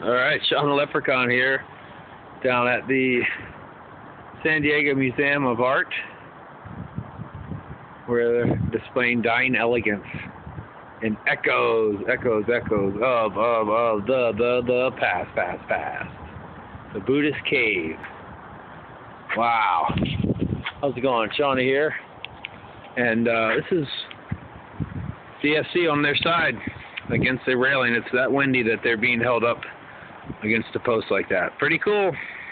Alright, Sean the Leprechaun here, down at the San Diego Museum of Art, where they're displaying Dying Elegance and echoes of the past. The Buddhist cave. Wow. How's it going? Shawnee here. And this is DSC on their side against the railing. It's that windy that they're being held up against a post like that. Pretty cool.